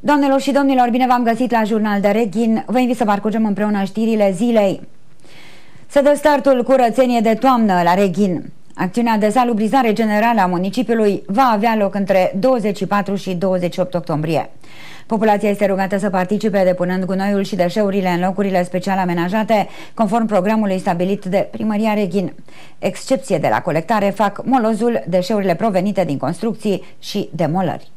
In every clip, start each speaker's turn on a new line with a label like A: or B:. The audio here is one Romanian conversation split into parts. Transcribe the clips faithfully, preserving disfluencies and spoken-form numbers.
A: Doamnelor și domnilor, bine v-am găsit la Jurnal de Reghin. Vă invit să parcurgem împreună știrile zilei. Se dă startul curățenie de toamnă la Reghin. Acțiunea de salubrizare generală a municipiului va avea loc între douăzeci și patru și douăzeci și opt octombrie. Populația este rugată să participe depunând gunoiul și deșeurile în locurile special amenajate, conform programului stabilit de Primăria Reghin. Excepție de la colectare fac molozul, deșeurile provenite din construcții și demolări.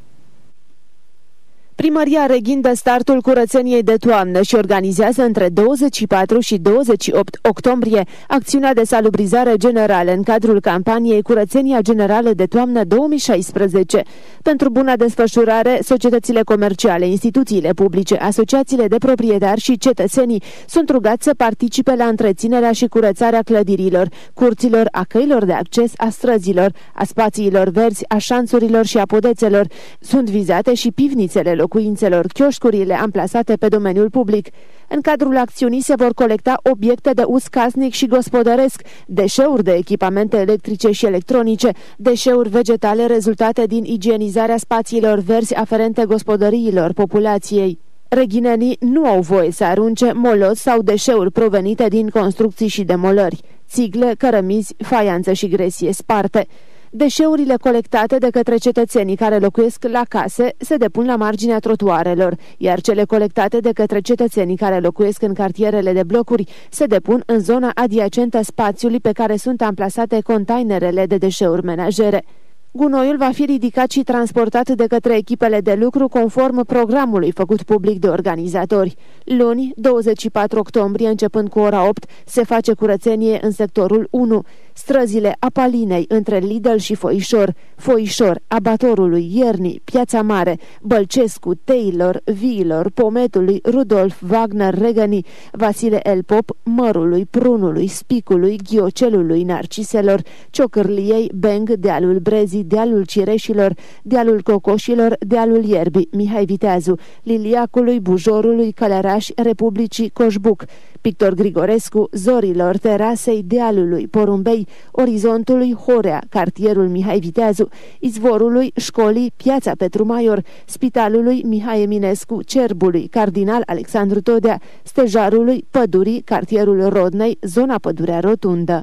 B: Primăria Reghin dă startul curățeniei de toamnă și organizează între douăzeci și patru și douăzeci și opt octombrie acțiunea de salubrizare generală în cadrul campaniei Curățenia Generală de Toamnă două mii șaisprezece. Pentru buna desfășurare, societățile comerciale, instituțiile publice, asociațiile de proprietari și cetățenii sunt rugați să participe la întreținerea și curățarea clădirilor, curților, a căilor de acces, a străzilor, a spațiilor verzi, a șanțurilor și a podețelor. Sunt vizate și pivnițele locuințelor, chioșcurile amplasate pe domeniul public. În cadrul acțiunii se vor colecta obiecte de uz casnic și gospodăresc, deșeuri de echipamente electrice și electronice, deșeuri vegetale rezultate din igienizarea spațiilor verzi aferente gospodăriilor populației. Reghinenii nu au voie să arunce moloz sau deșeuri provenite din construcții și demolări, țigle, cărămizi, faianță și gresie sparte. Deșeurile colectate de către cetățenii care locuiesc la case se depun la marginea trotuarelor, iar cele colectate de către cetățenii care locuiesc în cartierele de blocuri se depun în zona adiacentă spațiului pe care sunt amplasate containerele de deșeuri menajere. Gunoiul va fi ridicat și transportat de către echipele de lucru conform programului făcut public de organizatori. Luni, douăzeci și patru octombrie, începând cu ora opt, se face curățenie în sectorul unu. Străzile Apalinei, între Lidl și Foișor, Foișor, Abatorului, Ierni, Piața Mare, Bălcescu, Taylor, Viilor, Pometului, Rudolf, Wagner, Regăni, Vasile El Pop, Mărului, Prunului, Spicului, Ghiocelului, Narciselor, Ciocârliei, Beng, Dealul Brezii, Dealul Cireșilor, Dealul Cocoșilor, Dealul Ierbii, Mihai Viteazu, Liliacului, Bujorului, Călăraș, Republicii, Coșbuc, Pictor Grigorescu, Zorilor, Terasei, Dealului, Porumbei, Orizontului, Horea, cartierul Mihai Viteazu, Izvorului, Școlii, Piața Petru Maior, Spitalului Mihai Eminescu, Cerbului, Cardinal Alexandru Todea, Stejarului, Pădurii, cartierul Rodnei, zona Pădurea Rotundă.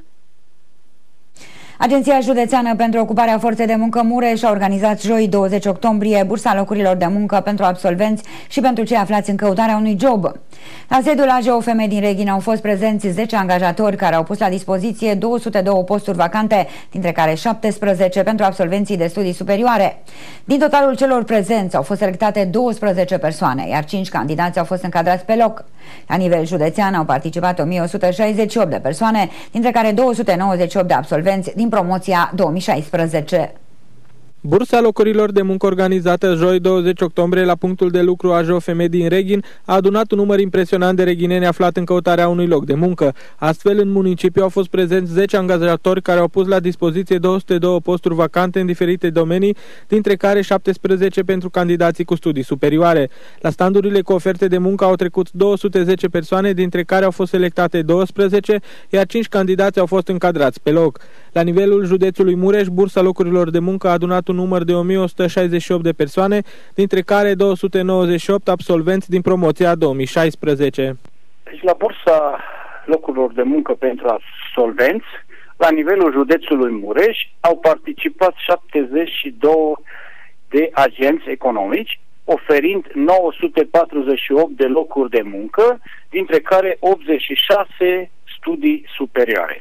A: Agenția Județeană pentru Ocuparea Forței de Muncă Mureș a organizat joi douăzeci octombrie bursa locurilor de muncă pentru absolvenți și pentru cei aflați în căutarea unui job. La sediul A J O F M din Reghin au fost prezenți zece angajatori care au pus la dispoziție două sute două posturi vacante, dintre care șaptesprezece pentru absolvenții de studii superioare. Din totalul celor prezenți au fost selectate douăsprezece persoane, iar cinci candidați au fost încadrați pe loc. La nivel județean au participat o mie o sută șaizeci și opt de persoane, dintre care două sute nouăzeci și opt de absolvenți din promoția două mii șaisprezece.
C: Bursa locurilor de muncă organizată joi douăzeci octombrie la punctul de lucru A J O F M din Reghin a adunat un număr impresionant de reghineni aflat în căutarea unui loc de muncă. Astfel, în municipiu au fost prezenți zece angajatori care au pus la dispoziție două sute două posturi vacante în diferite domenii, dintre care șaptesprezece pentru candidații cu studii superioare. La standurile cu oferte de muncă au trecut două sute zece persoane, dintre care au fost selectate douăsprezece, iar cinci candidați au fost încadrați pe loc. La nivelul județului Mureș, bursa locurilor de muncă a adunat un număr de o mie o sută șaizeci și opt de persoane, dintre care două sute nouăzeci și opt absolvenți din promoția două mii șaisprezece.
D: Deci la bursa locurilor de muncă pentru absolvenți, la nivelul județului Mureș, au participat șaptezeci și doi de agenți economici, oferind nouă sute patruzeci și opt de locuri de muncă, dintre care optzeci și șase studii superioare.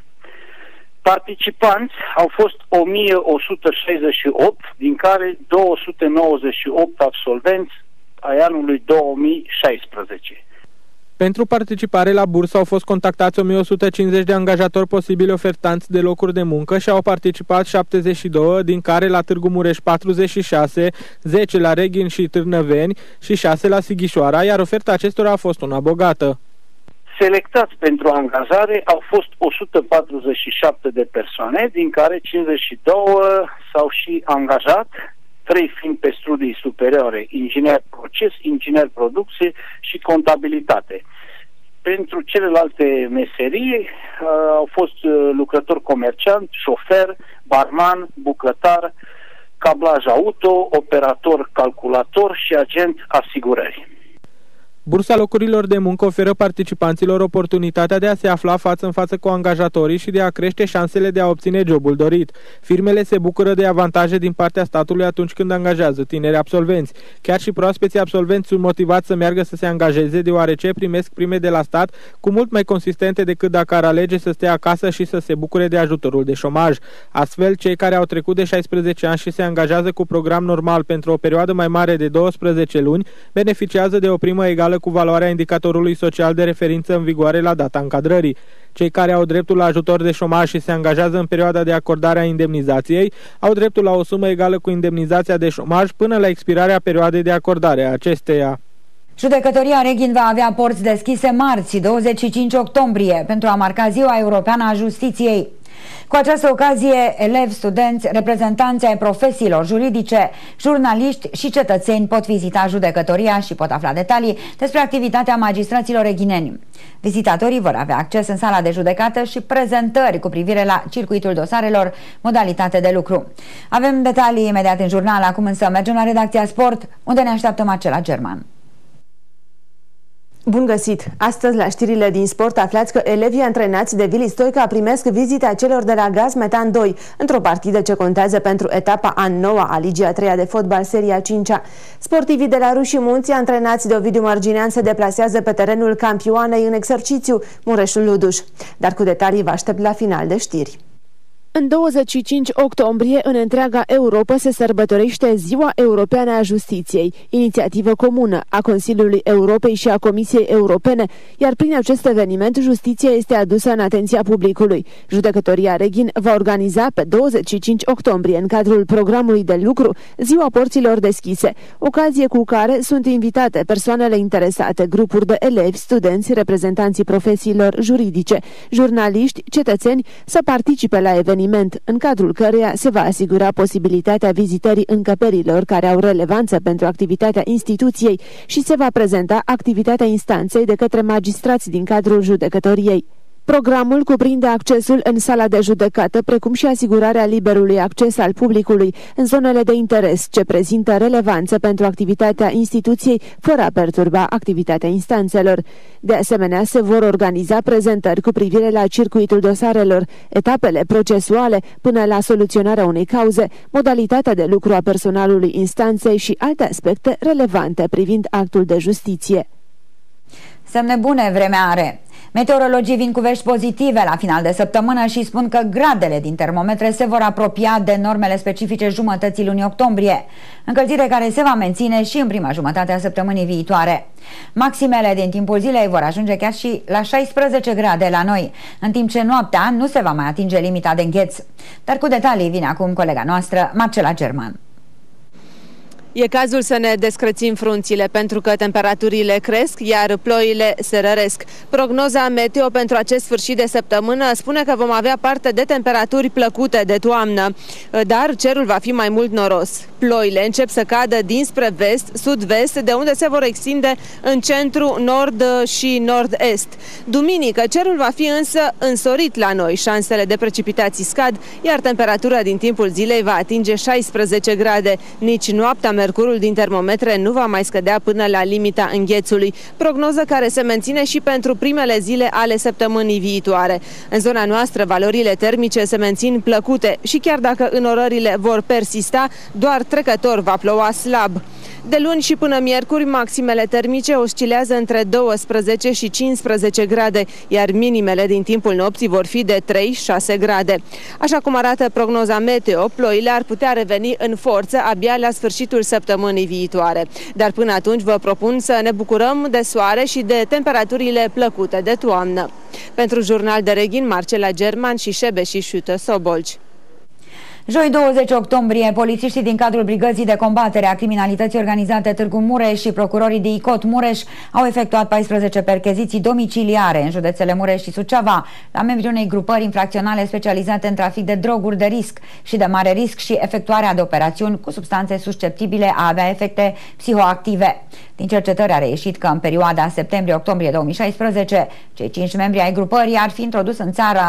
D: Participanți au fost o mie o sută șaizeci și opt, din care două sute nouăzeci și opt absolvenți ai anului două mii șaisprezece.
C: Pentru participare la bursă au fost contactați o mie o sută cincizeci de angajatori posibili ofertanți de locuri de muncă și au participat șaptezeci și doi, din care la Târgu Mureș patruzeci și șase, zece la Reghin și Târnăveni și șase la Sighișoara, iar oferta acestora a fost una bogată.
D: Selectați pentru angajare au fost o sută patruzeci și șapte de persoane, din care cincizeci și doi s-au și angajat, trei fiind pe studii superioare, inginer proces, inginer producție și contabilitate. Pentru celelalte meserii uh, au fost uh, lucrător comerciant, șofer, barman, bucătar, cablaj auto, operator calculator și agent asigurări.
C: Bursa locurilor de muncă oferă participanților oportunitatea de a se afla față în față cu angajatorii și de a crește șansele de a obține jobul dorit. Firmele se bucură de avantaje din partea statului atunci când angajează tineri absolvenți. Chiar și proaspeții absolvenți sunt motivați să meargă să se angajeze, deoarece primesc prime de la stat cu mult mai consistente decât dacă ar alege să stea acasă și să se bucure de ajutorul de șomaj. Astfel, cei care au trecut de șaisprezece ani și se angajează cu program normal pentru o perioadă mai mare de douăsprezece luni, beneficiază de o primă egală cu valoarea indicatorului social de referință în vigoare la data încadrării. Cei care au dreptul la ajutor de șomaj și se angajează în perioada de acordare a indemnizației au dreptul la o sumă egală cu indemnizația de șomaj până la expirarea perioadei de acordare a acesteia.
A: Judecătoria Reghin va avea porți deschise marți, douăzeci și cinci octombrie, pentru a marca Ziua Europeană a Justiției. Cu această ocazie, elevi, studenți, reprezentanți ai profesiilor juridice, jurnaliști și cetățeni pot vizita judecătoria și pot afla detalii despre activitatea magistraților reghineni. Vizitatorii vor avea acces în sala de judecată și prezentări cu privire la circuitul dosarelor, modalitate de lucru. Avem detalii imediat în jurnal, acum însă mergem la redacția Sport, unde ne așteaptă Marcela German.
B: Bun găsit! Astăzi, la știrile din sport, aflați că elevii antrenați de Vili Stoica primesc vizita celor de la Gaz Metan doi, într-o partidă ce contează pentru etapa a noua a Ligii a treia de fotbal, seria a cincea. Sportivii de la Rușii Munții, antrenați de Ovidiu Marginean, se deplasează pe terenul Campioanei în exercițiu, Mureșul Luduș. Dar cu detalii vă aștept la final de știri. În douăzeci și cinci octombrie, în întreaga Europa se sărbătorește Ziua Europeană a Justiției, inițiativă comună a Consiliului Europei și a Comisiei Europene, iar prin acest eveniment justiția este adusă în atenția publicului. Judecătoria Reghin va organiza pe douăzeci și cinci octombrie, în cadrul programului de lucru, Ziua Porților Deschise, ocazie cu care sunt invitate persoanele interesate, grupuri de elevi, studenți, reprezentanții profesiilor juridice, jurnaliști, cetățeni să participe la eveniment, în cadrul căreia se va asigura posibilitatea vizitării încăperilor care au relevanță pentru activitatea instituției și se va prezenta activitatea instanței de către magistrați din cadrul judecătoriei. Programul cuprinde accesul în sala de judecată, precum și asigurarea liberului acces al publicului în zonele de interes ce prezintă relevanță pentru activitatea instituției, fără a perturba activitatea instanțelor. De asemenea, se vor organiza prezentări cu privire la circuitul dosarelor, etapele procesuale până la soluționarea unei cauze, modalitatea de lucru a personalului instanței și alte aspecte relevante privind actul de justiție.
A: Semne bune vremea are. Meteorologii vin cu vești pozitive la final de săptămână și spun că gradele din termometre se vor apropia de normele specifice jumătății lunii octombrie, încălzire care se va menține și în prima jumătate a săptămânii viitoare. Maximele din timpul zilei vor ajunge chiar și la șaisprezece grade la noi, în timp ce noaptea nu se va mai atinge limita de îngheț. Dar cu detalii vine acum colega noastră, Marcela German.
B: E cazul să ne descrățim frunțile, pentru că temperaturile cresc, iar ploile se răresc. Prognoza meteo pentru acest sfârșit de săptămână spune că vom avea parte de temperaturi plăcute de toamnă, dar cerul va fi mai mult noros. Ploile încep să cadă dinspre vest, sud-vest, de unde se vor extinde în centru, nord și nord-est. Duminică, cerul va fi însă însorit la noi, șansele de precipitații scad, iar temperatura din timpul zilei va atinge șaisprezece grade. Nici noaptea mercurul din termometre nu va mai scădea până la limita înghețului, prognoză care se menține și pentru primele zile ale săptămânii viitoare. În zona noastră, valorile termice se mențin plăcute și chiar dacă înorările vor persista, doar trecător va ploua slab. De luni și până miercuri, maximele termice oscilează între douăsprezece și cincisprezece grade, iar minimele din timpul nopții vor fi de trei șase grade. Așa cum arată prognoza meteo, ploile ar putea reveni în forță abia la sfârșitul săptămânii viitoare. Dar până atunci vă propun să ne bucurăm de soare și de temperaturile plăcute de toamnă. Pentru Jurnal de Reghin, Marcela German și Șebe și Șută Sobolci.
A: Joi douăzeci octombrie, polițiștii din cadrul Brigăzii de Combatere a Criminalității Organizate Târgu Mureș și procurorii de I C O T Mureș au efectuat paisprezece percheziții domiciliare în județele Mureș și Suceava la membrii unei grupări infracționale specializate în trafic de droguri de risc și de mare risc și efectuarea de operațiuni cu substanțe susceptibile a avea efecte psihoactive. Din cercetări a reieșit că în perioada septembrie-octombrie două mii șaisprezece, cei cinci membri ai grupării ar fi introdus în țară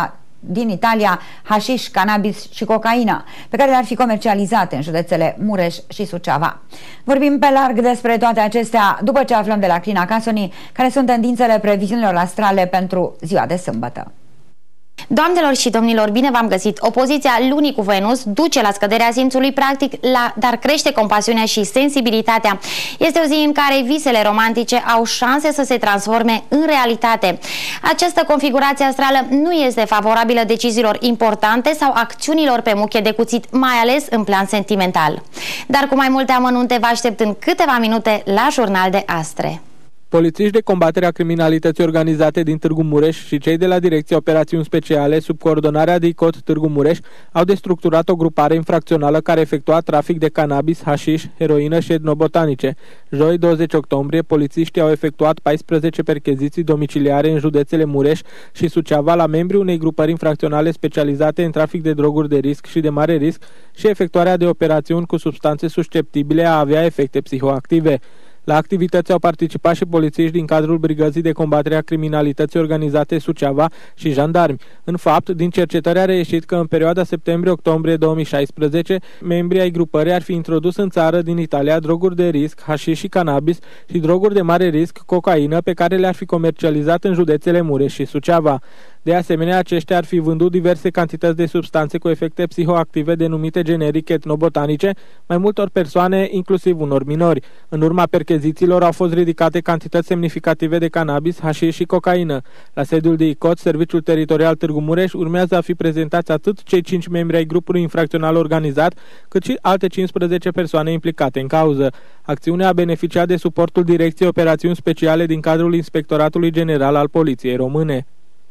A: din Italia hașiș, cannabis și cocaină, pe care le-ar fi comercializate în județele Mureș și Suceava. Vorbim pe larg despre toate acestea după ce aflăm de la Crina Casoni care sunt tendințele previziunilor astrale pentru ziua de sâmbătă.
E: Doamnelor și domnilor, bine v-am găsit! Opoziția lunii cu Venus duce la scăderea simțului practic, la, dar crește compasiunea și sensibilitatea. Este o zi în care visele romantice au șanse să se transforme în realitate. Această configurație astrală nu este favorabilă deciziilor importante sau acțiunilor pe muche de cuțit, mai ales în plan sentimental. Dar cu mai multe amănunte vă aștept în câteva minute la Jurnal de Astre.
C: Polițiști de combatere a criminalității organizate din Târgu Mureș și cei de la Direcția Operațiuni Speciale, sub coordonarea de I C O T Târgu Mureș, au destructurat o grupare infracțională care efectua trafic de cannabis, hașiș, heroină și etnobotanice. Joi, douăzeci octombrie, polițiștii au efectuat paisprezece percheziții domiciliare în județele Mureș și Suceava la membrii unei grupări infracționale specializate în trafic de droguri de risc și de mare risc și efectuarea de operațiuni cu substanțe susceptibile a avea efecte psihoactive. La activități au participat și polițiști din cadrul Brigăzii de combatere a criminalității organizate Suceava și jandarmi. În fapt, din cercetări a reieșit că în perioada septembrie-octombrie două mii șaisprezece, membrii ai grupării ar fi introdus în țară din Italia droguri de risc, hașiș și cannabis și droguri de mare risc, cocaină, pe care le-ar fi comercializat în județele Mureș și Suceava. De asemenea, aceștia ar fi vândut diverse cantități de substanțe cu efecte psihoactive denumite generic etnobotanice mai multor persoane, inclusiv unor minori. În urma perchezițiilor au fost ridicate cantități semnificative de cannabis, hașiș și cocaină. La sediul de I C O T, Serviciul Teritorial Târgu Mureș, urmează a fi prezentați atât cei cinci membri ai grupului infracțional organizat, cât și alte cincisprezece persoane implicate în cauză. Acțiunea a beneficiat de suportul Direcției Operațiuni Speciale din cadrul Inspectoratului General al Poliției Române.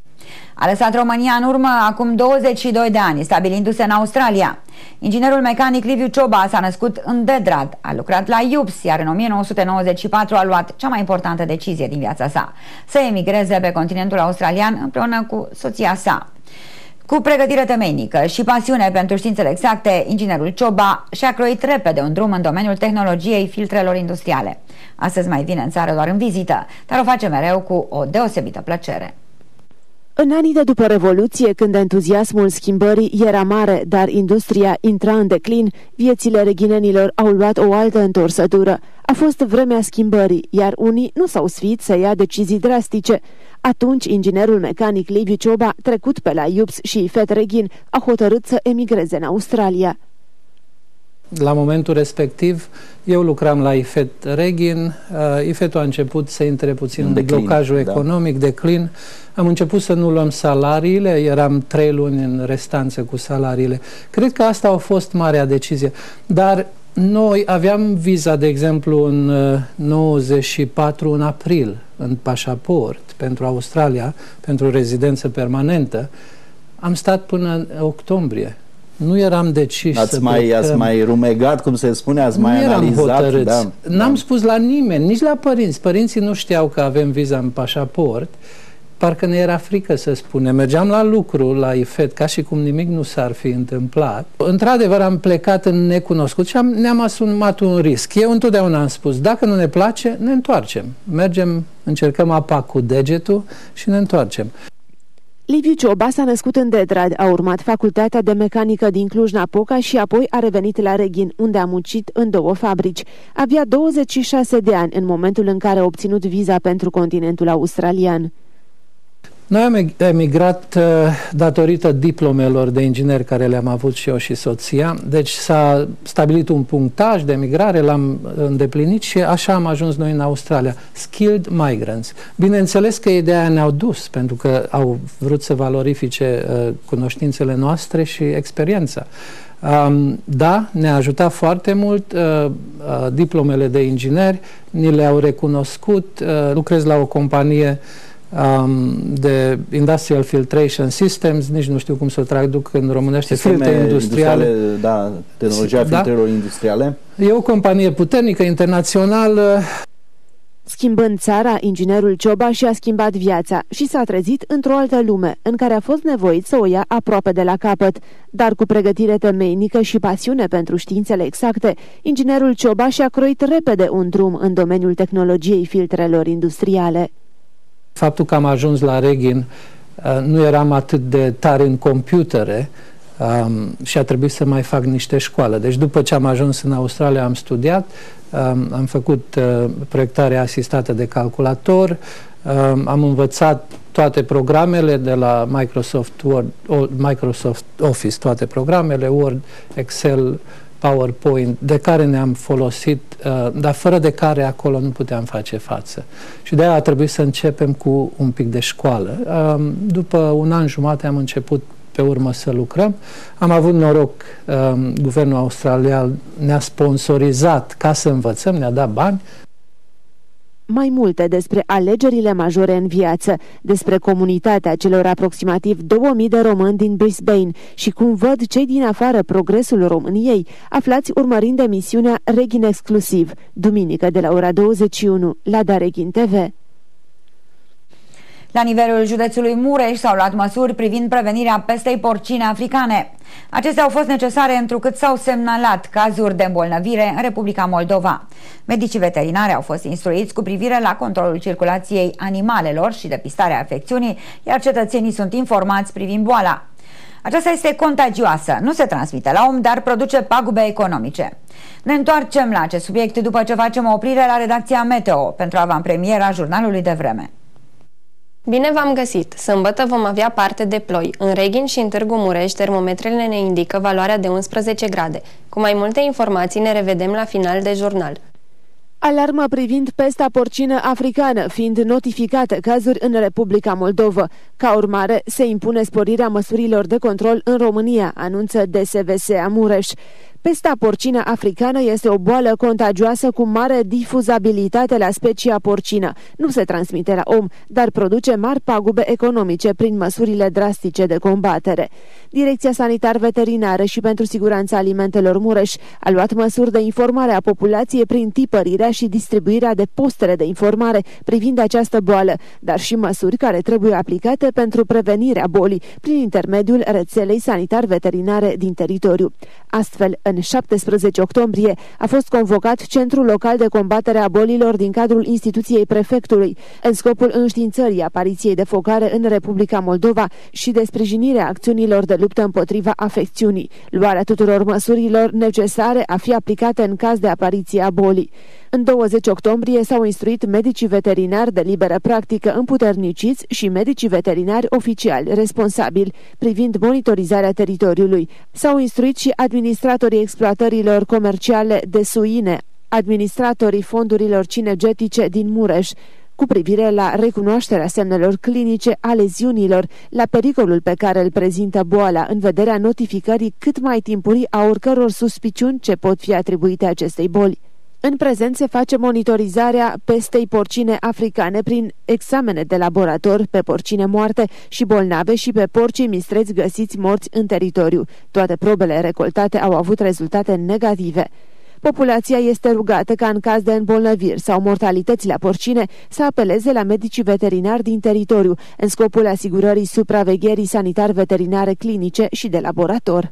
A: A lăsat România în urmă acum douăzeci și doi de ani, stabilindu-se în Australia. Inginerul mecanic Liviu Cioba s-a născut în Dedrad, a lucrat la I U P S, iar în o mie nouă sute nouăzeci și patru a luat cea mai importantă decizie din viața sa, să emigreze pe continentul australian împreună cu soția sa. Cu pregătire temeinică și pasiune pentru științele exacte, inginerul Cioba și-a croit repede un drum în domeniul tehnologiei filtrelor industriale. Astăzi mai vine în țară doar în vizită, dar o face mereu cu o deosebită plăcere.
B: În anii de după Revoluție, când entuziasmul schimbării era mare, dar industria intra în declin, viețile reghinenilor au luat o altă întorsătură. A fost vremea schimbării, iar unii nu s-au sfiit să ia decizii drastice. Atunci, inginerul mecanic Liviu Cioba, trecut pe la I U P S și I F E T Reghin, a hotărât să emigreze în Australia.
F: La momentul respectiv, eu lucram la I F E T Reghin, I F E T-ul a început să intre puțin în blocajul economic, da. declin. Am început să nu luăm salariile, eram trei luni în restanță cu salariile. Cred că asta a fost marea decizie. Dar noi aveam viza, de exemplu, în nouăzeci și patru, în april, în pașaport, pentru Australia, pentru rezidență permanentă. Am stat până în octombrie. Nu eram deciși
G: ați
F: să
G: mai,
F: plecăm.
G: Ați mai rumegat, cum se spune, ați
F: nu
G: mai analizat. Da,
F: N-am
G: da.
F: spus la nimeni, nici la părinți. Părinții nu știau că avem viza în pașaport. Parcă ne era frică să spunem. Mergeam la lucru la I F E T ca și cum nimic nu s-ar fi întâmplat. Într-adevăr am plecat în necunoscut și am, ne-am asumat un risc. Eu întotdeauna am spus, dacă nu ne place, ne întoarcem. Mergem, încercăm apa cu degetul și ne întoarcem.
B: Liviu Cioba s-a născut în Dedrad, a urmat facultatea de mecanică din Cluj-Napoca și apoi a revenit la Reghin, unde a muncit în două fabrici. Avea douăzeci și șase de ani în momentul în care a obținut viza pentru continentul australian.
F: Noi am emigrat uh, datorită diplomelor de inginer care le-am avut și eu și soția. Deci s-a stabilit un punctaj de emigrare, l-am îndeplinit și așa am ajuns noi în Australia. Skilled migrants. Bineînțeles că ideea ne-au dus, pentru că au vrut să valorifice uh, cunoștințele noastre și experiența. Um, da, ne-a ajutat foarte mult, uh, uh, diplomele de ingineri, ni le-au recunoscut, uh, lucrez la o companie Um, de Industrial Filtration Systems, nici nu știu cum să o traduc în românește, filtre industriale.
G: industriale. Da, tehnologia
F: da?
G: filtrelor industriale.
F: E o companie puternică, internațională.
B: Schimbând țara, inginerul Cioba și-a schimbat viața și s-a trezit într-o altă lume, în care a fost nevoit să o ia aproape de la capăt. Dar cu pregătire temeinică și pasiune pentru științele exacte, inginerul Cioba și-a croit repede un drum în domeniul tehnologiei filtrelor industriale.
F: Faptul că am ajuns la Reghin nu eram atât de tare în computere um, și a trebuit să mai fac niște școală. Deci după ce am ajuns în Australia am studiat, um, am făcut uh, proiectare asistată de calculator, um, am învățat toate programele de la Microsoft Word, Microsoft Office, toate programele, Word, Excel, PowerPoint, de care ne-am folosit, uh, dar fără de care acolo nu puteam face față. Și de-aia a trebuit să începem cu un pic de școală. Uh, după un an jumate am început pe urmă să lucrăm. Am avut noroc, uh, guvernul australian ne-a sponsorizat ca să învățăm, ne-a dat bani.
B: Mai multe despre alegerile majore în viață, despre comunitatea celor aproximativ două mii de români din Brisbane și cum văd cei din afară progresul României, aflați urmărind emisiunea Reghin Exclusiv, duminică de la ora douăzeci și unu la Dareghin T V.
A: La nivelul județului Mureș s-au luat măsuri privind prevenirea pestei porcine africane. Acestea au fost necesare întrucât s-au semnalat cazuri de îmbolnăvire în Republica Moldova. Medicii veterinari au fost instruiți cu privire la controlul circulației animalelor și depistarea afecțiunii, iar cetățenii sunt informați privind boala. Aceasta este contagioasă, nu se transmite la om, dar produce pagube economice. Ne întoarcem la acest subiect după ce facem o oprire la redacția Meteo pentru avantpremiera jurnalului de vreme.
H: Bine v-am găsit! Sâmbătă vom avea parte de ploi. În Reghin și în Târgu Mureș, termometrele ne indică valoarea de unsprezece grade. Cu mai multe informații ne revedem la final de jurnal.
B: Alarmă privind pesta porcină africană, fiind notificate cazuri în Republica Moldova. Ca urmare, se impune sporirea măsurilor de control în România, anunță D S V S A Mureș. Pesta porcină africană este o boală contagioasă cu mare difuzabilitate la specia porcină. Nu se transmite la om, dar produce mari pagube economice prin măsurile drastice de combatere. Direcția Sanitar-Veterinară și pentru Siguranța Alimentelor Mureș a luat măsuri de informare a populației prin tipărirea și distribuirea de postere de informare privind această boală, dar și măsuri care trebuie aplicate pentru prevenirea bolii prin intermediul rețelei sanitar-veterinare din teritoriu. Astfel, în șaptesprezece octombrie a fost convocat Centrul Local de Combatere a Bolilor din cadrul instituției prefectului, în scopul înștiințării apariției de focare în Republica Moldova și de sprijinirea acțiunilor de luptă împotriva afecțiunii, luarea tuturor măsurilor necesare a fi aplicate în caz de apariție a bolii. În douăzeci octombrie s-au instruit medicii veterinari de liberă practică împuterniciți și medicii veterinari oficiali responsabili privind monitorizarea teritoriului. S-au instruit și administratorii exploatărilor comerciale de suine, administratorii fondurilor cinegetice din Mureș, cu privire la recunoașterea semnelor clinice a leziunilor, la pericolul pe care îl prezintă boala, în vederea notificării cât mai timpurii a oricăror suspiciuni ce pot fi atribuite acestei boli. În prezent se face monitorizarea pestei porcine africane prin examene de laborator pe porcine moarte și bolnave și pe porcii mistreți găsiți morți în teritoriu. Toate probele recoltate au avut rezultate negative. Populația este rugată ca în caz de îmbolnăviri sau mortalități la porcine să apeleze la medicii veterinari din teritoriu, în scopul asigurării supravegherii sanitar-veterinare clinice și de laborator.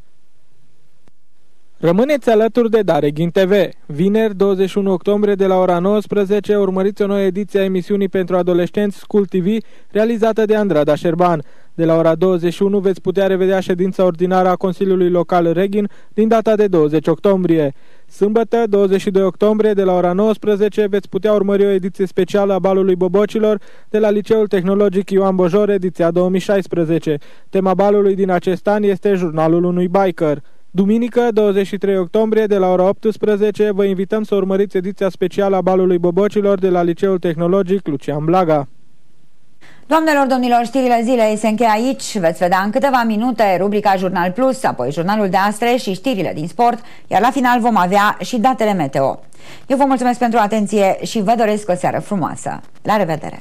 C: Rămâneți alături de Dareghin T V. Vineri, douăzeci și unu octombrie, de la ora nouăsprezece, urmăriți o nouă ediție a emisiunii pentru adolescenți School T V, realizată de Andrada Șerban. De la ora douăzeci și unu veți putea revedea ședința ordinară a Consiliului Local Reghin din data de douăzeci octombrie. Sâmbătă, douăzeci și doi octombrie, de la ora nouăsprezece, veți putea urmări o ediție specială a Balului Bobocilor de la Liceul Tehnologic Ioan Bojor, ediția două mii șaisprezece. Tema balului din acest an este Jurnalul unui biker. Duminică, douăzeci și trei octombrie, de la ora optsprezece, vă invităm să urmăriți ediția specială a Balului Bobocilor de la Liceul Tehnologic Lucian Blaga.
A: Doamnelor, domnilor, știrile zilei se încheie aici. Veți vedea în câteva minute rubrica Jurnal Plus, apoi jurnalul de astăzi și știrile din sport, iar la final vom avea și datele meteo. Eu vă mulțumesc pentru atenție și vă doresc o seară frumoasă. La revedere!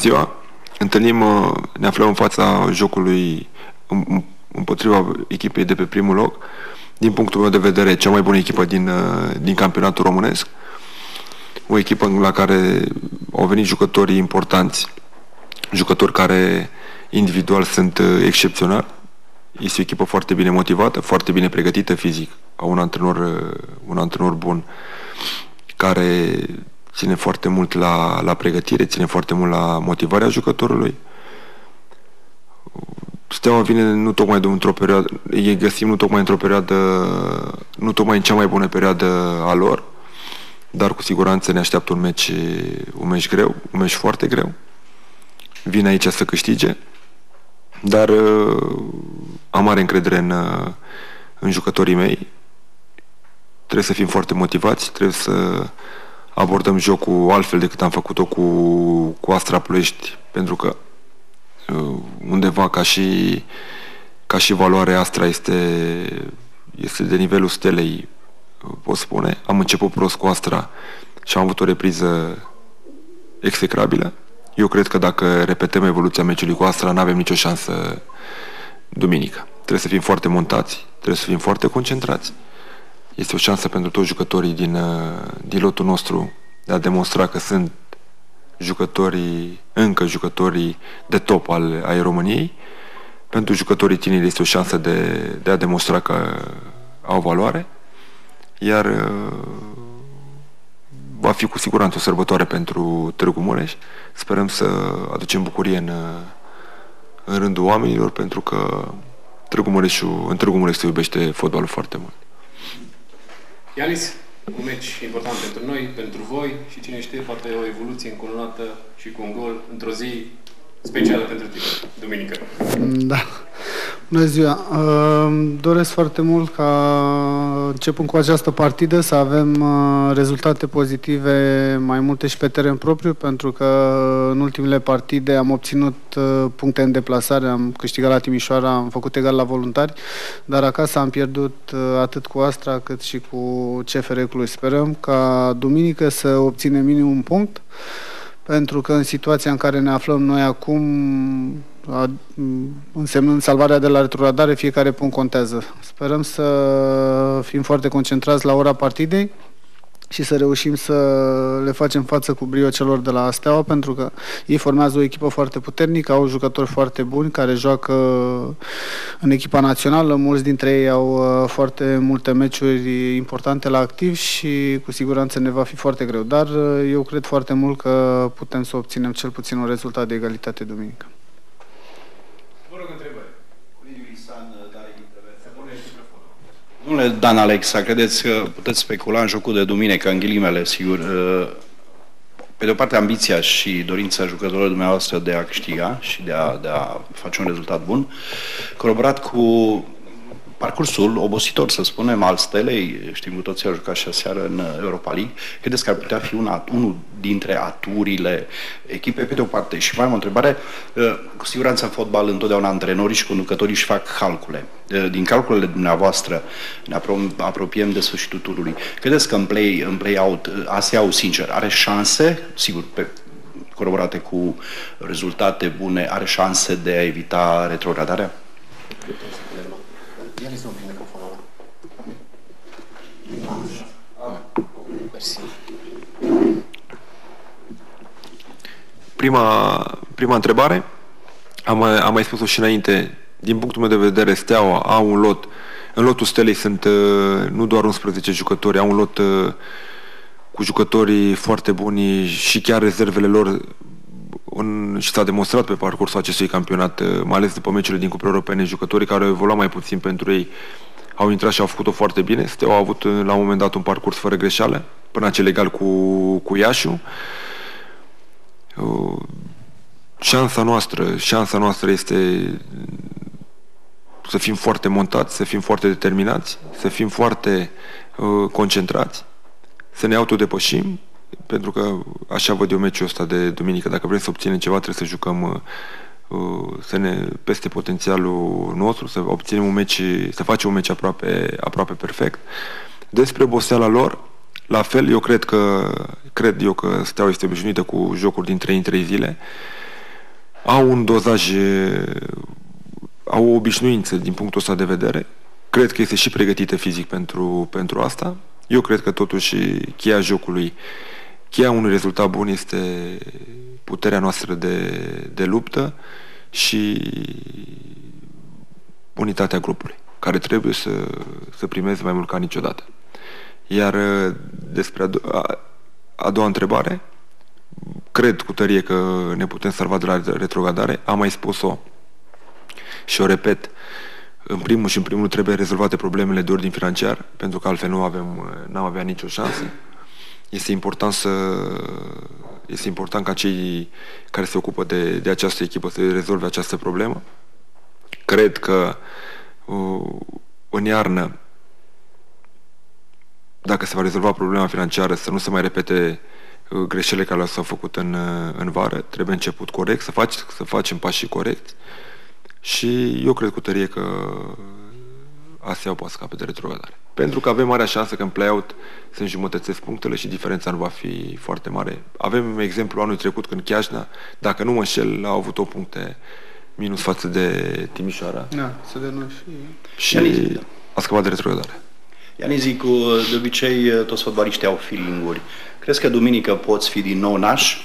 I: ziua! Întâlnim, ne aflăm în fața jocului împotriva echipei de pe primul loc. Din punctul meu de vedere, cea mai bună echipă din, din campionatul românesc. O echipă la care au venit jucătorii importanți, jucători care individual sunt excepționali. Este o echipă foarte bine motivată, foarte bine pregătită fizic. Au un antrenor, un antrenor bun care ține foarte mult la, la pregătire, ține foarte mult la motivarea jucătorului. Steaua vine nu tocmai într-o perioadă, îi găsim nu tocmai într-o perioadă, nu tocmai în cea mai bună perioadă a lor, dar cu siguranță ne așteaptă un meci, un meci greu, un meci foarte greu. Vine aici să câștige, dar am mare încredere în, în jucătorii mei. Trebuie să fim foarte motivați, trebuie să abordăm jocul altfel decât am făcut-o cu, cu Astra Ploiești, pentru că undeva ca și, ca și valoare Astra este, este de nivelul stelei, pot spune. Am început prost cu Astra și am avut o repriză execrabilă. Eu cred că dacă repetăm evoluția meciului cu Astra, nu avem nicio șansă duminică. Trebuie să fim foarte montați, trebuie să fim foarte concentrați. Este o șansă pentru toți jucătorii din, din lotul nostru de a demonstra că sunt jucătorii, încă jucătorii de top al, ai României. Pentru jucătorii tineri este o șansă de, de a demonstra că au valoare. Iar va fi cu siguranță o sărbătoare pentru Târgu Mureș. Sperăm să aducem bucurie în, în rândul oamenilor, pentru că Târgu Mureșul, în Târgu Mureș se iubește fotbalul foarte mult.
J: Ianis, un meci important pentru noi, pentru voi și cine știe, poate o evoluție încununată și cu un gol într-o zi specială pentru tine, duminică. Da.
K: Bună ziua! Doresc foarte mult ca, începând cu această partidă, să avem rezultate pozitive mai multe și pe teren propriu, pentru că în ultimele partide am obținut puncte în deplasare, am câștigat la Timișoara, am făcut egal la Voluntari, dar acasă am pierdut atât cu Astra cât și cu C F R Cluj. Sperăm ca duminică să obținem minim un punct, pentru că în situația în care ne aflăm noi acum, însemnând salvarea de la retrogradare, fiecare punct contează. Sperăm să fim foarte concentrați la ora partidei și să reușim să le facem față cu brio celor de la Steaua, pentru că ei formează o echipă foarte puternică, au jucători foarte buni care joacă în echipa națională, mulți dintre ei au foarte multe meciuri importante la activ și cu siguranță ne va fi foarte greu, dar eu cred foarte mult că putem să obținem cel puțin un rezultat de egalitate duminică.
J: Vă rog întrebări.
L: Domnule Dan Alexa, credeți că puteți specula în jocul de duminică, în ghilimele, sigur, pe de o parte ambiția și dorința jucătorilor dumneavoastră de a câștiga și de a, de a face un rezultat bun, coroborat cu parcursul obositor, să spunem, al Stelei, știm cu toții, a jucat și aseară în Europa League, credeți că ar putea fi una, unul dintre aturile echipei, pe de o parte? Și mai am o întrebare, cu siguranță în fotbal întotdeauna antrenorii și conducătorii își fac calcule. Din calculele dumneavoastră ne apropiem de sfârșitul turului. Credeți că în play, în play-out, A S E-ul, sincer, are șanse, sigur, pe coroborate cu rezultate bune, are șanse de a evita retrogradarea?
I: Prima, prima întrebare, am, am mai spus-o și înainte, din punctul meu de vedere, Steaua a un lot, în lotul Stelei sunt nu doar unsprezece jucători, au un lot cu jucătorii foarte buni și chiar rezervele lor, un, și s-a demonstrat pe parcursul acestui campionat, mai ales după meciurile din Cupe Europene, jucătorii care au evoluat mai puțin pentru ei au intrat și au făcut-o foarte bine. Steaua a avut la un moment dat un parcurs fără greșeală, până acel egal cu, cu Iașu. Șansa noastră, șansa noastră este să fim foarte montați, să fim foarte determinați, să fim foarte uh, concentrați, să ne autodepășim, pentru că așa văd eu meciul ăsta de duminică. Dacă vrem să obținem ceva, trebuie să jucăm uh, să ne peste potențialul nostru, să obținem un meci, să facem un meci aproape, aproape perfect. Despre oboseala lor, la fel, eu cred că cred eu că Steaua este obișnuită cu jocuri din trei în trei zile. au un dozaj, au o obișnuință din punctul ăsta de vedere. Cred că este și pregătită fizic pentru, pentru asta. Eu cred că totuși cheia jocului, cheia unui rezultat bun este puterea noastră de, de luptă și unitatea grupului, care trebuie să, să primeze mai mult ca niciodată. Iar despre a, a, a doua întrebare, cred cu tărie că ne putem salva de la retrogradare. Am mai spus-o și o repet. În primul și în primul trebuie rezolvate problemele de ordin financiar, pentru că altfel nu avem, n-am avea nicio șansă. Este important să este important ca cei care se ocupă de, de această echipă să rezolve această problemă. Cred că uh, în iarnă, dacă se va rezolva problema financiară, să nu se mai repete uh, greșelile care s-au făcut în, uh, în vară. Trebuie început corect, să, faci, să facem pașii corecți. Și eu cred cu tărie că astea au poate scape de retrogradare. Pentru că avem marea șansă că în play-out se înjumătățesc punctele și diferența nu va fi foarte mare. Avem exemplu anul trecut când Chiajna, dacă nu mă înșel, a avut opt puncte minus față de Timișoara.
K: Da, să de noi și...
I: Și a scăpat de retrogradare.
L: Ianizi, cu de obicei toți fotbaliștii au feeling-uri. Crezi că duminică poți fi din nou naș?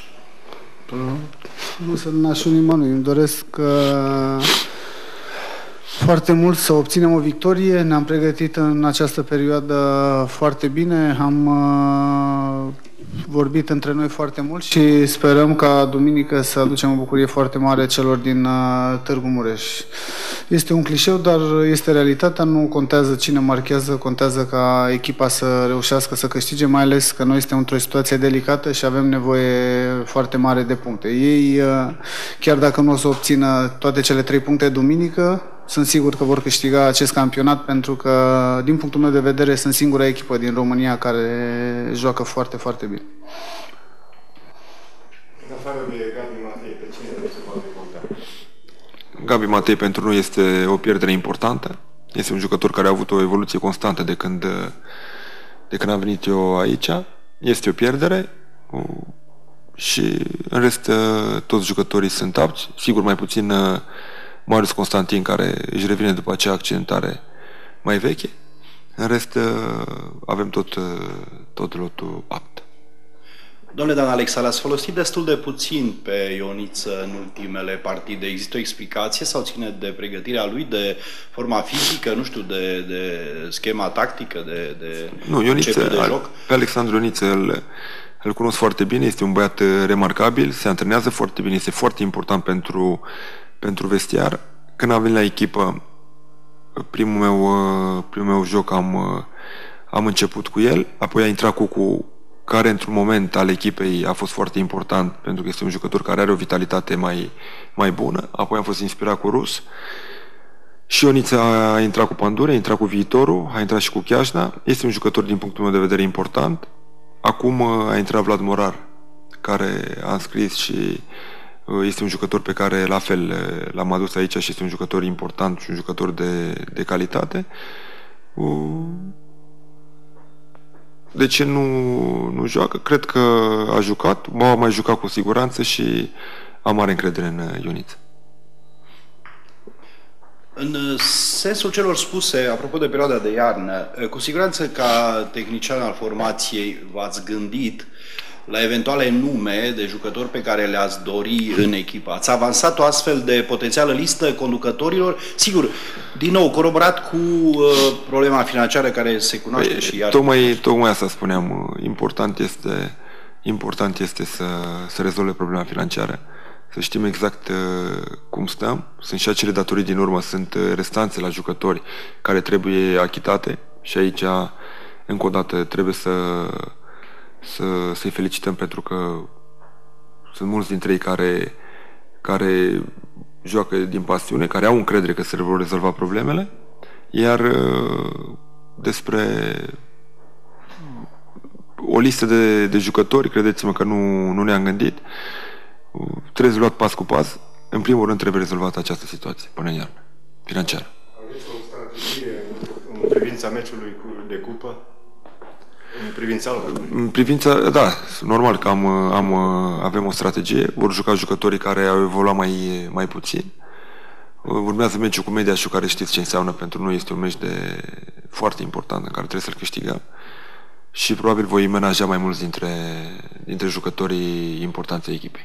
K: Nu sunt nașul nimănui. Îmi doresc uh, foarte mult să obținem o victorie. Ne-am pregătit în această perioadă foarte bine. Am uh, vorbit între noi foarte mult și sperăm ca duminică să aducem o bucurie foarte mare celor din uh, Târgu Mureș. Este un clișeu, dar este realitatea. Nu contează cine marchează, contează ca echipa să reușească să câștige, mai ales că noi suntem într-o situație delicată și avem nevoie foarte mare de puncte. Ei, uh, chiar dacă nu o să obțină toate cele trei puncte duminică, sunt sigur că vor câștiga acest campionat, pentru că, din punctul meu de vedere, sunt singura echipă din România care joacă foarte, foarte bine.
M: În afară de Gabi Matei, pe cine nu se poate conta?
I: Gabi Matei pentru noi este o pierdere importantă. Este un jucător care a avut o evoluție constantă de când, de când am venit eu aici. Este o pierdere și, în rest, toți jucătorii sunt apți. Sigur, mai puțin Marius Constantin, care își revine după acea accidentare mai veche. În rest, avem tot, tot lotul apt.
L: Domnule Dan Alexa, l-ați folosit destul de puțin pe Ioniță în ultimele partide. Există o explicație sau ține de pregătirea lui, de forma fizică, nu știu, de, de schema tactică, de, de
I: nu, Ioniță,
L: de joc?
I: Pe Alexandru Ioniță îl, îl cunosc foarte bine, este un băiat remarcabil, se antrenează foarte bine, este foarte important pentru, pentru vestiar. Când am venit la echipă, primul meu, primul meu joc am, am început cu el, apoi a intrat cu, cu care într-un moment al echipei a fost foarte important, pentru că este un jucător care are o vitalitate mai, mai bună. Apoi am fost inspirat cu Rus. Și Ioniță a intrat cu Pandure, a intrat cu Viitorul, a intrat și cu Chiajna. Este un jucător din punctul meu de vedere important. Acum a intrat Vlad Morar, care a înscris și este un jucător pe care la fel l-am adus aici și este un jucător important și un jucător de, de calitate. De ce nu, nu joacă? Cred că a jucat, va mai juca cu siguranță și am mare încredere în Ioniță.
L: În sensul celor spuse, apropo de perioada de iarnă, cu siguranță ca tehnician al formației v-ați gândit la eventuale nume de jucători pe care le-ați dori în echipă. Ați avansat o astfel de potențială listă conducătorilor? Sigur, din nou, coroborat cu uh, problema financiară care se cunoaște
I: Păi,
L: și iar...
I: Tocmai, tocmai asta spuneam. Important este, important este să, să rezolve problema financiară. Să știm exact uh, cum stăm. Sunt și acele datorii din urmă, sunt uh, restanțe la jucători care trebuie achitate și aici, încă o dată, trebuie să să, să-i felicităm pentru că sunt mulți dintre ei care, care joacă din pasiune, care au încredere că se vor rezolva problemele, iar despre o listă de, de jucători, credeți-mă că nu, nu ne-am gândit, trebuie luat pas cu pas. În primul rând trebuie rezolvată această situație până în iarnă, financiară.
M: Aveți o strategie în privința meciului de cupă? În privința lor?
I: În privința, da, normal că am, am, avem o strategie. Vor juca jucătorii care au evoluat mai, mai puțin. Urmează meciul cu Mediașu, care știți ce înseamnă pentru noi. Este un meci de foarte important în care trebuie să-l câștigăm. Și probabil voi menaja mai mulți dintre, dintre jucătorii importanți ai echipei.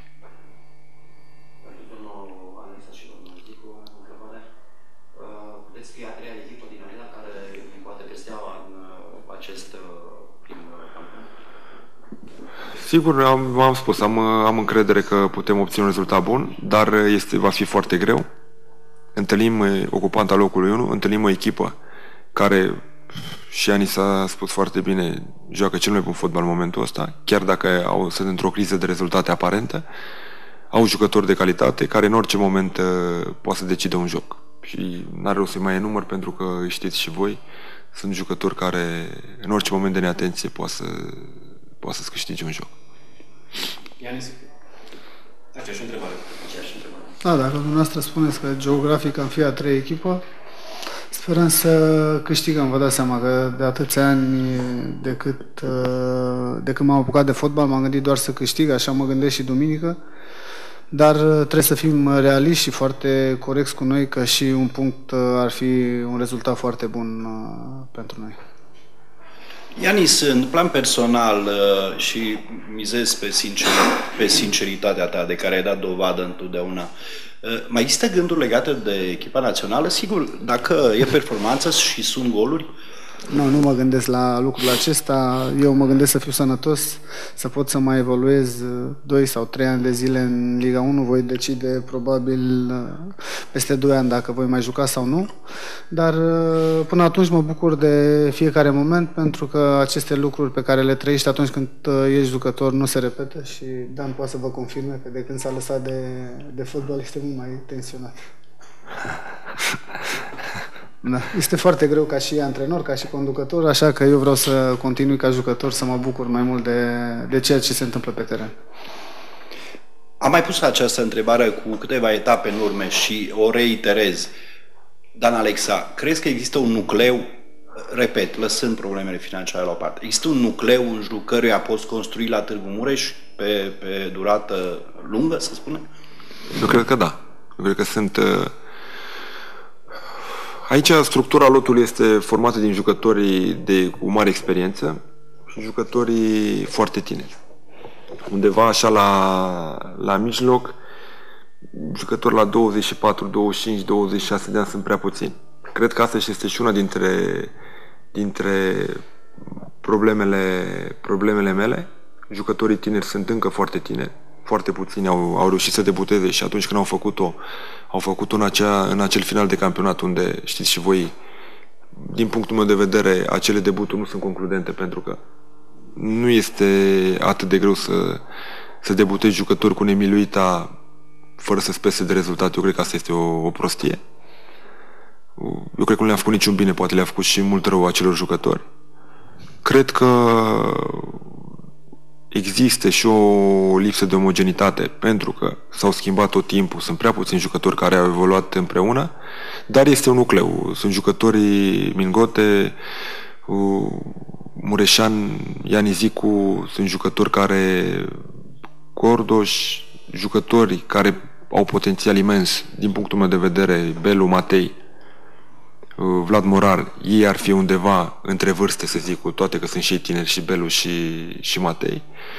I: Sigur, am, am spus, am, am încredere că putem obține un rezultat bun, dar este, va fi foarte greu. Întâlnim ocupanta locului unu, întâlnim o echipă care, și Ani s-a spus foarte bine, joacă cel mai bun fotbal în momentul ăsta, chiar dacă au, sunt într-o criză de rezultate aparentă, au jucători de calitate care în orice moment uh, poate să decide un joc. Și n-are rost să mai enumăr, pentru că știți și voi, sunt jucători care în orice moment de neatenție poate să poate să-ți câștige un joc.
J: Ianis, aceeași întrebare. Aceeași întrebare.
K: Da, dacă dumneavoastră spuneți că geografic am fi a treia echipă, sperăm să câștigăm. Vă dați seama că de atâția ani de, cât, de când m-am apucat de fotbal, m-am gândit doar să câștig, așa mă gândesc și duminică, dar trebuie să fim realiști și foarte corecți cu noi, că și un punct ar fi un rezultat foarte bun pentru noi.
L: Ianis, în plan personal și mizez pe, sincer, pe sinceritatea ta de care ai dat dovadă întotdeauna, mai există gânduri legate de echipa națională? Sigur, dacă e performanță și sunt goluri?
K: Nu, nu mă gândesc la lucrul acesta. Eu mă gândesc să fiu sănătos, să pot să mai evoluez doi sau trei ani de zile în Liga unu. Voi decide probabil peste doi ani dacă voi mai juca sau nu. Dar până atunci mă bucur de fiecare moment, pentru că aceste lucruri pe care le trăiești atunci când ești jucător nu se repetă și Dan poate să vă confirme că de când s-a lăsat de, de fotbal este mult mai tensionat. Da. Este foarte greu ca și antrenor, ca și conducător, așa că eu vreau să continui ca jucător, să mă bucur mai mult de, de ceea ce se întâmplă pe teren.
L: Am mai pus această întrebare cu câteva etape în urmă și o reiterez. Dan Alexa, crezi că există un nucleu, repet, lăsând problemele financiare la o parte, există un nucleu în jurul căruia poți construi la Târgu Mureș pe, pe durată lungă, să spunem?
I: Eu cred că da. Eu cred că sunt... Uh... Aici structura lotului este formată din jucătorii de, cu mare experiență și jucătorii foarte tineri. Undeva așa la, la mijloc, jucători la douăzeci și patru, douăzeci și cinci, douăzeci și șase de ani sunt prea puțini. Cred că asta este și una dintre, dintre problemele, problemele mele. Jucătorii tineri sunt încă foarte tineri. Foarte puțini au, au reușit să debuteze și atunci când au făcut-o, au făcut-o în, acea, în acel final de campionat unde, știți și voi, din punctul meu de vedere, acele debuturi nu sunt concludente, pentru că nu este atât de greu să, să debutezi jucători cu nemiluita fără să spese de rezultat. Eu cred că asta este o, o prostie. Eu cred că nu le-a făcut niciun bine, poate le-a făcut și mult rău acelor jucători. Cred că există și o lipsă de omogenitate, pentru că s-au schimbat tot timpul, sunt prea puțini jucători care au evoluat împreună, dar este un nucleu. Sunt jucătorii Mingote, Mureșan, Iani Zicu, sunt jucători care, Cordoș, jucători care au potențial imens, din punctul meu de vedere, Belu, Matei, Vlad Morar, ei ar fi undeva între vârste, să zic, cu toate că sunt și tineri, și Belu și, și Matei.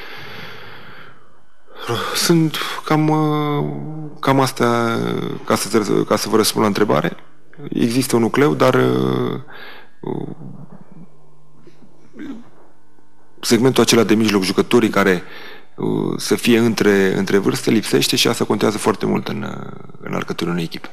I: Sunt cam, cam astea, ca să, ca să vă răspund la întrebare. Există un nucleu, dar segmentul acela de mijloc, jucătorii care să fie între, între vârste, lipsește și asta contează foarte mult în, în alcătuirea unei echipe.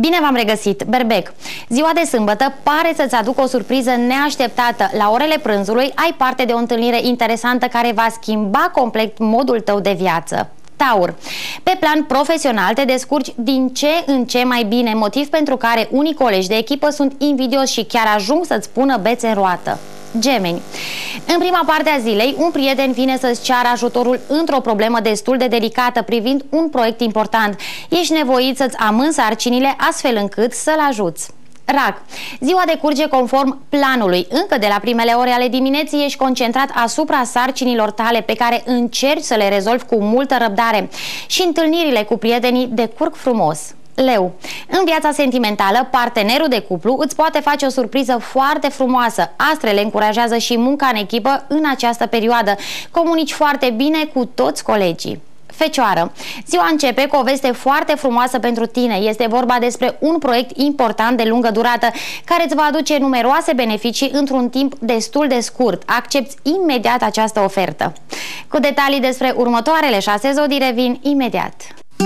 E: Bine v-am regăsit! Berbec. Ziua de sâmbătă pare să-ți aducă o surpriză neașteptată. La orele prânzului ai parte de o întâlnire interesantă care va schimba complet modul tău de viață. Taur. Pe plan profesional te descurci din ce în ce mai bine, motiv pentru care unii colegi de echipă sunt invidioși și chiar ajung să-ți pună bețe în roată. Gemeni. În prima parte a zilei, un prieten vine să-ți ceară ajutorul într-o problemă destul de delicată privind un proiect important. Ești nevoit să-ți amâni sarcinile astfel încât să-l ajuți. Rac. Ziua decurge conform planului. Încă de la primele ore ale dimineții ești concentrat asupra sarcinilor tale pe care încerci să le rezolvi cu multă răbdare. Și întâlnirile cu prietenii decurg frumos. Leu. În viața sentimentală, partenerul de cuplu îți poate face o surpriză foarte frumoasă. Astrele încurajează și munca în echipă în această perioadă. Comunici foarte bine cu toți colegii. Fecioară. Ziua începe cu o veste foarte frumoasă pentru tine. Este vorba despre un proiect important de lungă durată care îți va aduce numeroase beneficii într-un timp destul de scurt. Accepți imediat această ofertă. Cu detalii despre următoarele șase zodii revin imediat.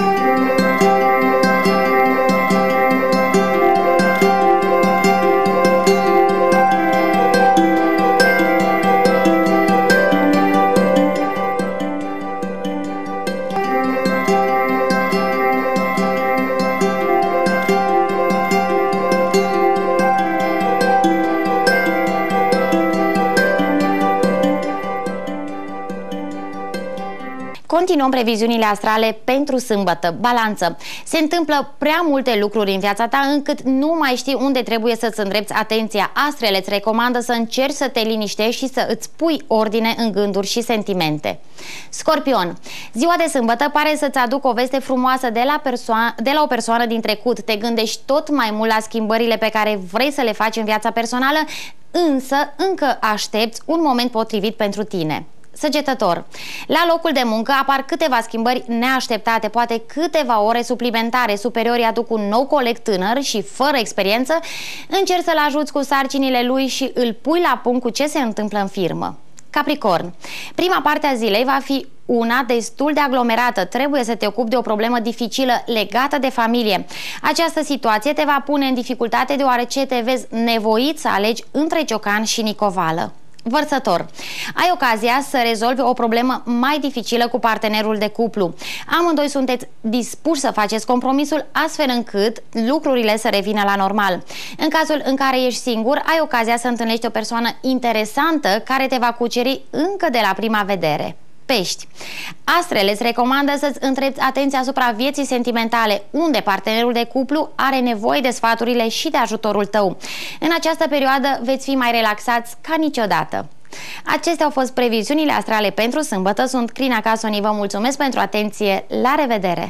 E: Continuăm previziunile astrale pentru sâmbătă. Balanță. Se întâmplă prea multe lucruri în viața ta încât nu mai știi unde trebuie să-ți îndrepți atenția. Astrele îți recomandă să încerci să te liniștești și să îți pui ordine în gânduri și sentimente. Scorpion. Ziua de sâmbătă pare să-ți aducă o veste frumoasă de la, de la o persoană din trecut. Te gândești tot mai mult la schimbările pe care vrei să le faci în viața personală, însă încă aștepți un moment potrivit pentru tine. Săgetător. La locul de muncă apar câteva schimbări neașteptate, poate câteva ore suplimentare. Superiorii aduc un nou coleg tânăr și fără experiență. Încerci să-l ajuți cu sarcinile lui și îl pui la punct cu ce se întâmplă în firmă. Capricorn. Prima parte a zilei va fi una destul de aglomerată. Trebuie să te ocupi de o problemă dificilă legată de familie. Această situație te va pune în dificultate deoarece te vezi nevoit să alegi între ciocan și nicovală. Vărsător. Ai ocazia să rezolvi o problemă mai dificilă cu partenerul de cuplu. Amândoi sunteți dispuși să faceți compromisul astfel încât lucrurile să revină la normal. În cazul în care ești singur, ai ocazia să întâlnești o persoană interesantă care te va cuceri încă de la prima vedere. Pești. Astrele îți recomandă să-ți îndrepți atenția asupra vieții sentimentale, unde partenerul de cuplu are nevoie de sfaturile și de ajutorul tău. În această perioadă veți fi mai relaxați ca niciodată. Acestea au fost previziunile astrale pentru sâmbătă. Sunt Crina Casoni, vă mulțumesc pentru atenție, la revedere!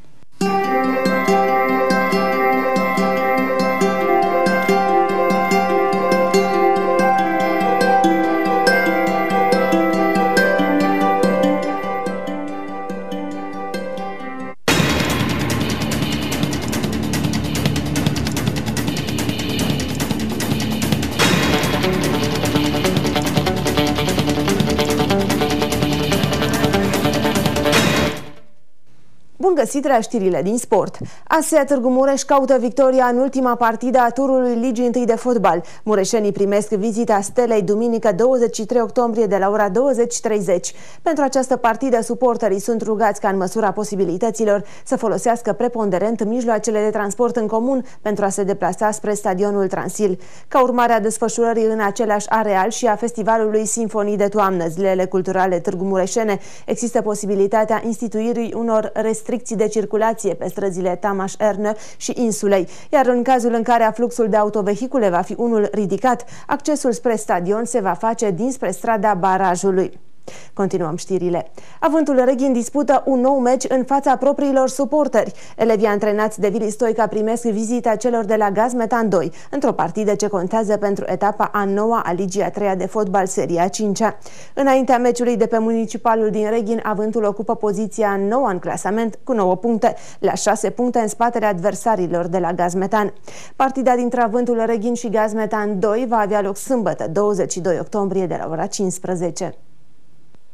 N: Bun găsit la știrile din sport. A S E A Târgu Mureș caută victoria în ultima partidă a turului Ligii întâi de fotbal. Mureșenii primesc vizita Stelei duminică douăzeci și trei octombrie de la ora douăzeci și treizeci. Pentru această partidă, suporterii sunt rugați ca în măsura posibilităților să folosească preponderent mijloacele de transport în comun pentru a se deplasa spre stadionul Transil. Ca urmare a desfășurării în același areal și a festivalului Sinfonii de Toamnă, zilele culturale Târgu Mureșene, există posibilitatea instituirii unor restricții de circulație pe străzile Tamaș-Ernă și Insulei, iar în cazul în care afluxul de autovehicule va fi unul ridicat, accesul spre stadion se va face dinspre strada Barajului. Continuăm știrile. Avântul Reghin dispută un nou meci în fața propriilor suporteri. Elevii antrenați de Vili Stoica primesc vizita celor de la Gazmetan doi, într-o partidă ce contează pentru etapa a noua a Ligii a treia de fotbal, seria a cincea. Înaintea meciului de pe Municipalul din Reghin, Avântul ocupă poziția nouă în clasament cu nouă puncte, la șase puncte în spatele adversarilor de la Gazmetan. Partida dintre Avântul Reghin și Gazmetan doi va avea loc sâmbătă, douăzeci și doi octombrie, de la ora cincisprezece.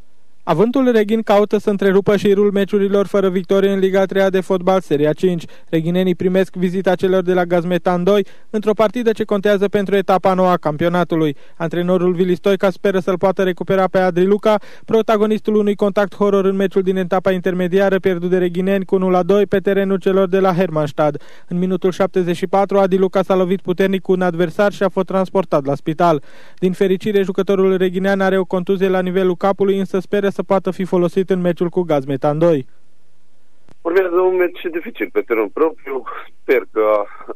C: Avântul Reghin caută să întrerupă șirul meciurilor fără victorie în Liga a treia de fotbal, Seria cinci. Reghinenii primesc vizita celor de la Gazmetan doi într-o partidă ce contează pentru etapa nouă a campionatului. Antrenorul Vili Stoica speră să-l poată recupera pe Adri Luca, protagonistul unui contact horror în meciul din etapa intermediară pierdut de reghineni cu unu la doi pe terenul celor de la Hermannstad. În minutul șaptezeci și patru, Adi Luca s-a lovit puternic cu un adversar și a fost transportat la spital. Din fericire, jucătorul reghinean are o contuzie la nivelul capului, însă speră să poată fi folosit în meciul cu Gazmetan doi.
O: Urmează un meci dificil pe teren propriu. Sper că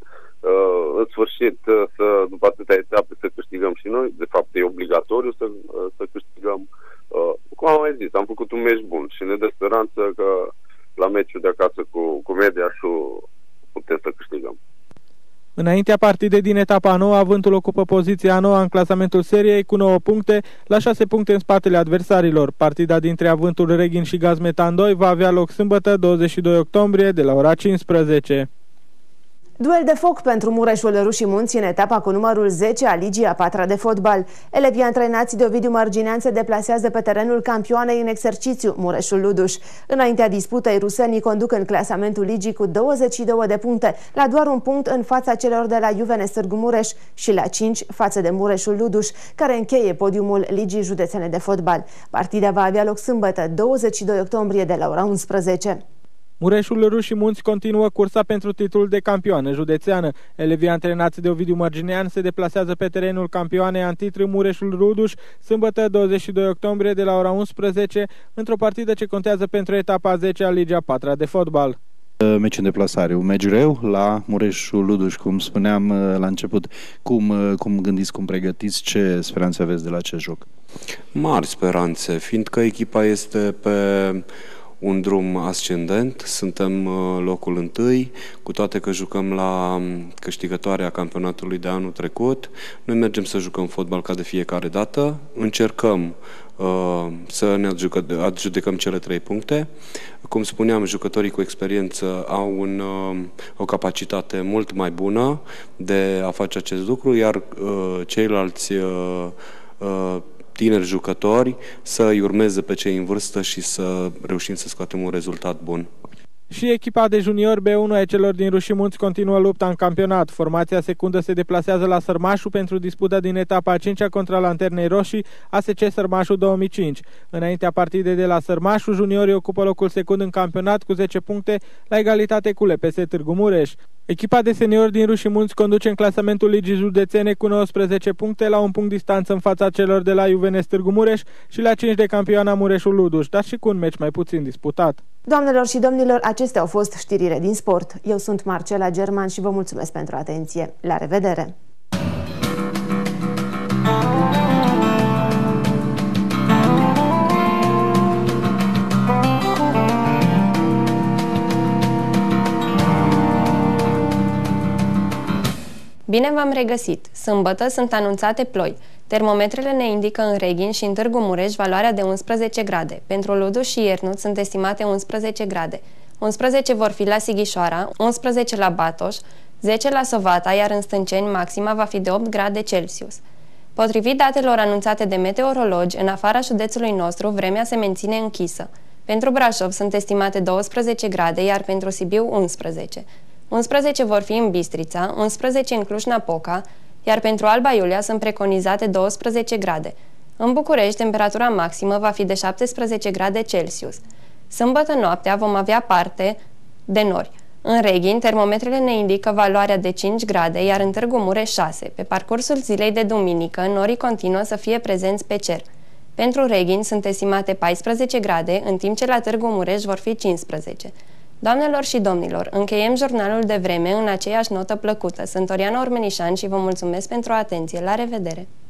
O: uh, în sfârșit să, după atâtea etape să câștigăm și noi. De fapt e obligatoriu să, să câștigăm. Uh, cum am mai zis, am făcut un meci bun și ne dă speranță că la meciul de acasă cu, cu Mediașul putem să câștigăm.
C: Înaintea partidei din etapa nouă, Avântul ocupă poziția a noua în clasamentul seriei cu nouă puncte, la șase puncte în spatele adversarilor. Partida dintre Avântul Reghin și Gazmetan doi va avea loc sâmbătă, douăzeci și doi octombrie, de la ora cincisprezece.
N: Duel de foc pentru Mureșul Rușii Munți în etapa cu numărul zece a Ligii a patra de fotbal. Elevii antrenați de Ovidiu Mărginean se deplasează pe terenul campioanei în exercițiu, Mureșul Luduș. Înaintea disputei, rusenii conduc în clasamentul Ligii cu douăzeci și două de puncte, la doar un punct în fața celor de la Juvenes Târgu Mureș și la cinci față de Mureșul Luduș, care încheie podiumul Ligii Județene de Fotbal. Partida va avea loc sâmbătă, douăzeci și doi octombrie, de la ora unsprezece.
C: Mureșul Rușii Munți continuă cursa pentru titlul de campioană județeană. Elevii antrenați de Ovidiu Mărginean se deplasează pe terenul campioanei antitru Mureșul Luduș sâmbătă, douăzeci și doi octombrie, de la ora unsprezece, într-o partidă ce contează pentru etapa zece a Ligii a patra de fotbal.
L: Meci în deplasare, un meci greu la Mureșul Luduș, cum spuneam la început. Cum, cum gândiți, cum pregătiți, ce speranțe aveți de la acest joc?
P: Mari speranțe, fiindcă echipa este pe un drum ascendent, suntem locul întâi, cu toate că jucăm la câștigătoarea campionatului de anul trecut. Noi mergem să jucăm fotbal ca de fiecare dată, încercăm uh, să ne adjudecăm cele trei puncte. Cum spuneam, jucătorii cu experiență au un, uh, o capacitate mult mai bună de a face acest lucru, iar uh, ceilalți uh, uh, tineri jucători să îi urmeze pe cei în vârstă și să reușim să scoatem un rezultat bun.
C: Și echipa de junior B unu a celor din Rușii Munți continuă lupta în campionat. Formația secundă se deplasează la Sărmașu pentru disputa din etapa a cincea contra Lanternei Roșii, A S C Sărmașu două mii cinci. Înaintea partidei de la Sărmașu, juniorii ocupă locul secund în campionat cu zece puncte, la egalitate cu L P S Târgu Mureș. Echipa de seniori din Rușii Munți conduce în clasamentul Ligii Județene cu nouăsprezece puncte, la un punct distanță în fața celor de la Juvenes Târgu Mureș și la cinci de campioana Mureșul Luduș, dar și cu un meci mai puțin disputat.
N: Doamnelor și domnilor, acestea au fost știrile din sport. Eu sunt Marcela German și vă mulțumesc pentru atenție. La revedere!
H: Bine v-am regăsit! Sâmbătă sunt anunțate ploi. Termometrele ne indică în Reghin și în Târgu Mureș valoarea de unsprezece grade. Pentru Luduș și Iernut sunt estimate unsprezece grade. unsprezece vor fi la Sighișoara, unsprezece la Batoș, zece la Sovata, iar în Stânceni maxima va fi de opt grade Celsius. Potrivit datelor anunțate de meteorologi, în afara județului nostru, vremea se menține închisă. Pentru Brașov sunt estimate douăsprezece grade, iar pentru Sibiu unsprezece. unsprezece vor fi în Bistrița, unsprezece în Cluj-Napoca, iar pentru Alba Iulia sunt preconizate douăsprezece grade. În București, temperatura maximă va fi de șaptesprezece grade Celsius. Sâmbătă noaptea vom avea parte de nori. În Reghin, termometrele ne indică valoarea de cinci grade, iar în Târgu Mureș șase. Pe parcursul zilei de duminică, norii continuă să fie prezenți pe cer. Pentru Reghin sunt estimate paisprezece grade, în timp ce la Târgu Mureș vor fi cincisprezece. Doamnelor și domnilor, încheiem jurnalul de vreme în aceeași notă plăcută. Sunt Oriana Ormenișan și vă mulțumesc pentru atenție. La revedere!